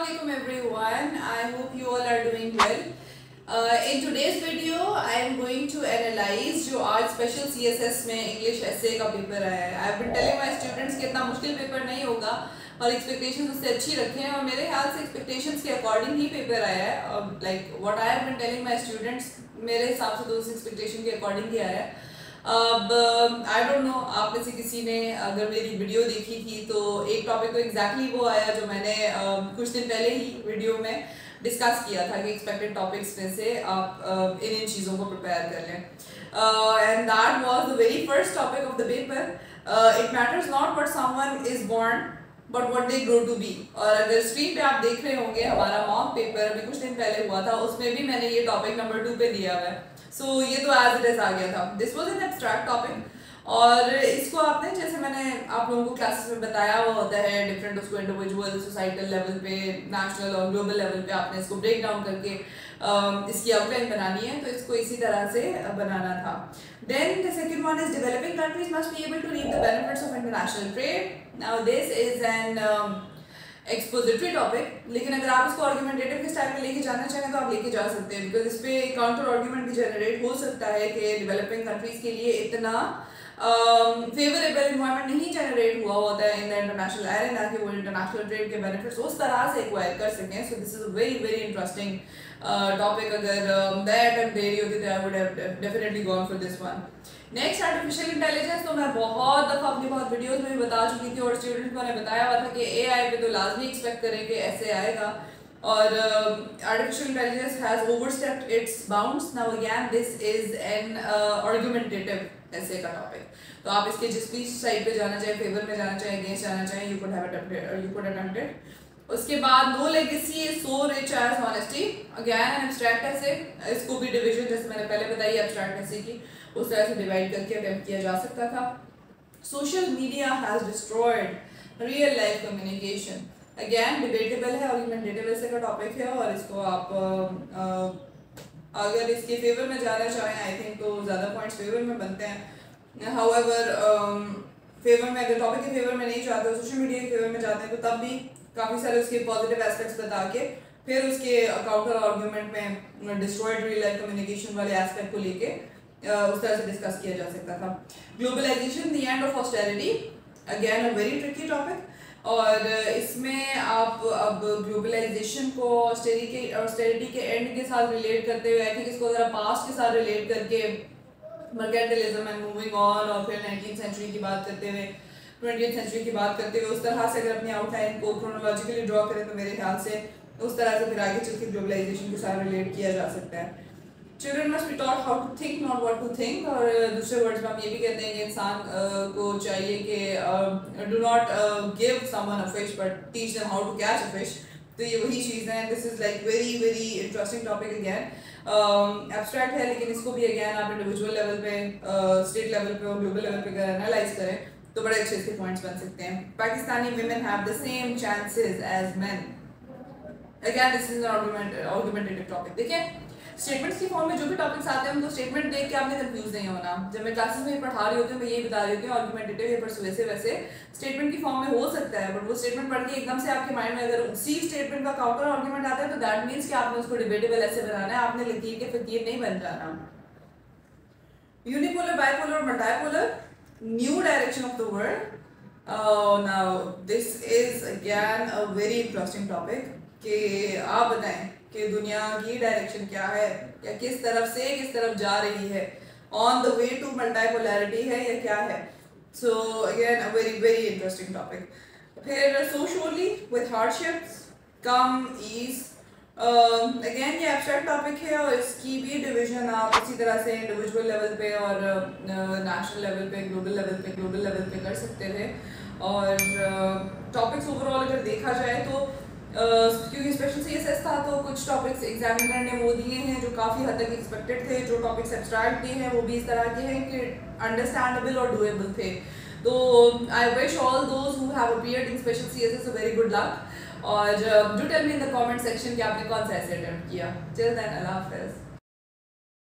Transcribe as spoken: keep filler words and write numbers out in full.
Assalamualaikum everyone. I hope you all are doing well. Uh, in today's video, I am going to analyze जो आज special C S S में English essay का paper आया है. I've been telling my students कि इतना मुश्किल paper नहीं होगा और एक्सपेक्टेशंस उससे अच्छी रखें और मेरे ख्याल से एक्सपेक्टेशंस के अकॉर्डिंग ही पेपर आया है. Like what I have been telling my students, मेरे हिसाब से तो उस एक्सपेक्टेशन के अकॉर्डिंग ही आया है. अब आई डोंट नो आप में से किसी ने अगर मेरी वीडियो देखी थी तो एक टॉपिक तो एग्जैक्टली exactly वो आया जो मैंने uh, कुछ दिन पहले ही वीडियो में डिस्कस किया था कि एक्सपेक्टेड टॉपिक्स में से आप uh, इन इन चीज़ों को प्रिपेयर कर लें. And that was the very first topic of the paper. It matters not what someone is born but what they grow to be. और अगर स्क्रीन पे आप देख रहे होंगे हमारा मॉक पेपर अभी कुछ दिन पहले हुआ था, उसमें भी मैंने ये टॉपिक नंबर टू पे दिया हुआ है. सो so, ये तो एज इट इज आ गया था. This was an abstract topic और इसको आपने जैसे मैंने आप लोगों को क्लासेस में बताया हुआ होता है डिफरेंट उसको इंडिविजुअल सोसाइटल लेवल पे, नेशनल और ग्लोबल लेवल पे आपने इसको ब्रेक डाउन करके इसकी आउटलाइन बनानी है, तो इसको इसी तरह से बनाना था. Then the second one is developing countries must be able to reap the benefits of international trade. Now this is an expository topic, लेकिन अगर आप इसको आर्गुमेंटेटिव के स्टाइल में लेके जाना चाहें तो आप लेके जा सकते हैं, बिकॉज इस पे काउंटर आर्गुमेंट भी जनरेट हो सकता है कि डेवलपिंग कंट्रीज के लिए इतना फेवरेबल इन्वायरमेंट नहीं जनरेट हुआ होता है इन द इंटरनेशनल एरेना कि वो इंटरनेशनल ट्रेड के बेनिफिट्स उस तरह से एक्वायर कर सकें. So this is a very very interesting topic. अगर दैट एंड दे रही होती तो I would have definitely gone for this one. Next artificial intelligence, तो मैं बहुत दफ़ा अपनी बहुत वीडियोस में भी बता चुकी थी और स्टूडेंट्स को मैंने बताया हुआ था कि एआई पे तो लाजमी एक्सपेक्ट करें कि ऐसे आएगा और artificial intelligence has overstepped its bounds. Now again this is an argumentative essay का टॉपिक. तो आप इसके जिस भी साइड पे जाना चाहे, फेवर में जाना चाहे, अगेंस्ट जाना चाहे, you could have attempted you could attempted. उसके बाद no legacy is so rich as honesty, again an abstract essay. इसको भी डिवीजन जैसे मैंने पहले बताई एब्स्ट्रैक्ट ऐसे की उस तरह से डिवाइड करके अटेम्प्ट किया जा सकता था. Social media has destroyed real life communication. Again debatable है, आर्गुमेंटेटिव ऐसे का टॉपिक है और इसको आप आ, आ, अगर इसके फेवर में जाना चाहें आई थिंक तो ज़्यादा पॉइंट्स फेवर में बनते हैं. हाउएवर फेवर में अगर टॉपिक के फेवर में नहीं जाते, सोशल मीडिया के फेवर में जाते हैं तो तब भी काफ़ी सारे उसके पॉजिटिव एस्पेक्ट्स बता के फिर उसके काउंटर आर्गुमेंट में डिस्ट्रॉयड रियल लाइफ कम्युनिकेशन वाले एस्पेक्ट को लेके उस तरह से डिस्कस किया जा सकता था. Globalization the end of austerity, again a very tricky topic. और इसमें आप अब ग्लोबलाइजेशन को ऑस्टेरिटी के ऑस्टेरिटी के एंड के साथ रिलेट करते हुए आई थिंक इसको ज़रा पास्ट के साथ रिलेट करके मर्केंटलिज्म एंड मूविंग ऑन और फिर नाइनटीन सेंचुरी की बात करते हुए ट्वेंटी सेंचुरी की बात करते हुए उस तरह से अगर अपनी आउटलाइन को क्रोनोलॉजिकली ड्रॉ करें तो मेरे ख्याल से उस तरह से फिर आगे चल के ग्लोबलाइजेशन के साथ रिलेट किया जा सकता है. Children must be taught how to think not what to think. और दूसरे वर्ड्स में हम ये भी कहते हैं कि इंसान uh, को चाहिए कि do not give someone a fish but teach them how to catch a fish. तो ये वही चीज़ है. This is like very very interesting topic. Again abstract है लेकिन इसको भी अगेन आप इंडिविजुअल लेवल पे, स्टेट लेवल पे और ग्लोबल लेवल पे अगर एनालाइज करें तो बड़े अच्छे इसके पॉइंट्स बन सकते हैं. Pakistani women have the same chances as men. Again this is an argument argumentative topic. देखिए स्टेटमेंट्स की फॉर्म में जो भी टॉपिक्स आते हैं उनको स्टेटमेंट देख के आपने कंफ्यूज नहीं होना. जब मैं क्लासेस में पढ़ा रही होती हूँ मैं यही बता रही होती हूँ आर्गुमेंटेटिव या परसुएसिव वैसे स्टेटमेंट की फॉर्म में हो सकता है, बट वो स्टेटमेंट पढ़ के एकदम से आपके माइंड में अगर उसी स्टेटमेंट का काउंटर आर्गुमेंट आता है तो दैट मीन्स कि आपने उसको डिबेटेबल ऐसे बनाना है, आपने लकीर के फकीर नहीं बन जाना. यूनिपोलर, बाइपोलर और multipolar, new direction of the world. Now this is again a very interesting topic कि आप बताएं कि दुनिया की डायरेक्शन क्या है या किस तरफ से किस तरफ जा रही है, on the way to multipolarity है या क्या है. So again a very very interesting topic. फिर socially with hardships come ease, again ये एब्स्ट्रैक्ट टॉपिक है और इसकी भी डिवीजन आप इसी तरह से इंडिविजुअल लेवल पे और नेशनल लेवल पे, ग्लोबल लेवल पे ग्लोबल लेवल पे कर सकते थे. और टॉपिक्स uh, ओवरऑल अगर देखा जाए तो uh, क्योंकि स्पेशल सी एस एस था तो कुछ टॉपिक्स एग्जामिनर ने वो दिए हैं जो काफ़ी हद तक एक्सपेक्टेड थे. जो टॉपिक्स एब्स्ट्रैक्ट दिए हैं वो भी इस तरह के हैं कि अंडरस्टैंडेबल और डूएबल थे. तो I wish all those who have appeared in special C S S a very good luck. और do tell me in the comment section कि आपने कौन सा ऐसे अटेम्प्ट किया. टिल देन अल्लाह हाफिज़.